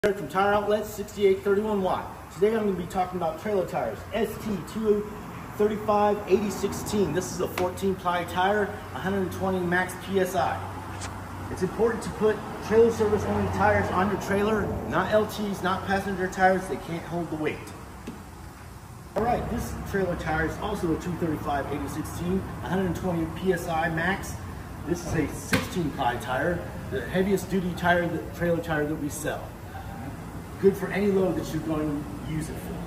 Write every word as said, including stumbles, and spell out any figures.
From Tire Outlet, sixty-eight thirty-one watt. Today I'm going to be talking about trailer tires, S T two thirty-five eighty sixteen. This is a fourteen ply tire, one hundred twenty max P S I. It's important to put trailer service only tires on your trailer, not L Ts, not passenger tires. They can't hold the weight. Alright, this trailer tire is also a two thirty-five eighty sixteen, one hundred twenty P S I max. This is a sixteen ply tire, the heaviest duty tire, the trailer tire that we sell. Good for any load that you're going to use it for.